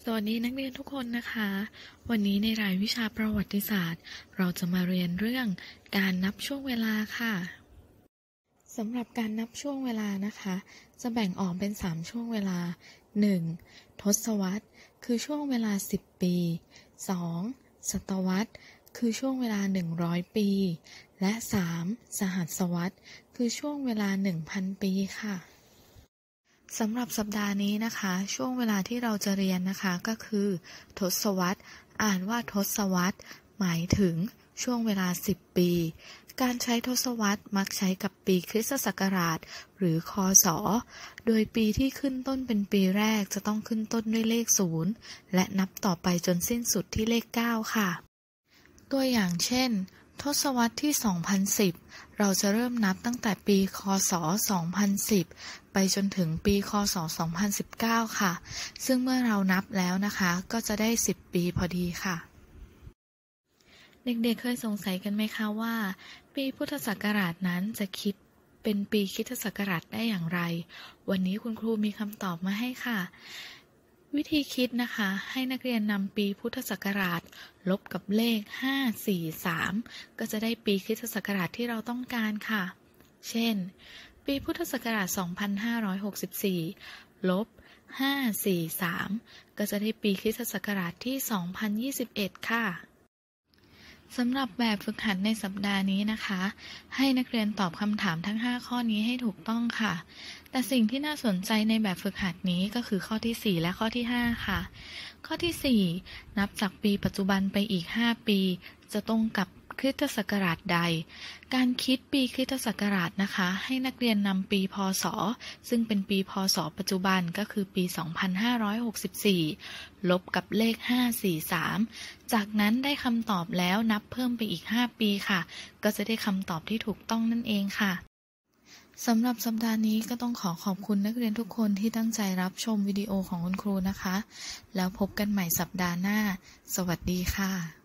สวัสดีนักเรียนทุกคนนะคะ วันนี้ในรายวิชาประวัติศาสตร์เราจะมาเรียนเรื่องการนับช่วงเวลาค่ะสำหรับการนับช่วงเวลานะคะจะแบ่งออกเป็น3ช่วงเวลา 1. ทศวรรษคือช่วงเวลา10ปี 2. ศตวรรษคือช่วงเวลา100ปีและ 3. สหัสวรรษคือช่วงเวลา 1,000 ปีค่ะสำหรับสัปดาห์นี้นะคะช่วงเวลาที่เราจะเรียนนะคะก็คือทศวรรษอ่านว่าทศวรรษหมายถึงช่วงเวลา10ปีการใช้ทศวรรษมักใช้กับปีคริสตศักราชหรือคศโดยปีที่ขึ้นต้นเป็นปีแรกจะต้องขึ้นต้นด้วยเลข0และนับต่อไปจนสิ้นสุดที่เลข9ค่ะตัวอย่างเช่นทศวรรษที่2010เราจะเริ่มนับตั้งแต่ปีคศ2010ไปจนถึงปีคศ2019ค่ะซึ่งเมื่อเรานับแล้วนะคะก็จะได้10ปีพอดีค่ะเด็กๆเคยสงสัยกันไหมคะว่าปีพุทธศักราชนั้นจะคิดเป็นปีคริสตศักราชได้อย่างไรวันนี้คุณครูมีคำตอบมาให้ค่ะวิธีคิดนะคะให้นักเรียนนำปีพุทธศักราชลบกับเลข543ก็จะได้ปีคริสตศักราชที่เราต้องการค่ะเช่นปีพุทธศักราช2564ลบ543ก็จะได้ปีคริสตศักราชที่2021ค่ะสำหรับแบบฝึกหัดในสัปดาห์นี้นะคะให้นักเรียนตอบคำถามทั้ง5ข้อนี้ให้ถูกต้องค่ะแต่สิ่งที่น่าสนใจในแบบฝึกหัดนี้ก็คือข้อที่4และข้อที่5ค่ะข้อที่4นับจากปีปัจจุบันไปอีก5ปีจะตรงกับคริสตศักราชใดการคิดปีคริสตศักราชนะคะให้นักเรียนนำปีพ.ศ. ซึ่งเป็นปีพ.ศ. ปัจจุบันก็คือปี2564ลบกับเลข543จากนั้นได้คำตอบแล้วนับเพิ่มไปอีก5ปีค่ะก็จะได้คำตอบที่ถูกต้องนั่นเองค่ะสำหรับสัปดาห์นี้ก็ต้องขอบคุณนักเรียนทุกคนที่ตั้งใจรับชมวิดีโอของคุณครูนะคะแล้วพบกันใหม่สัปดาห์หน้าสวัสดีค่ะ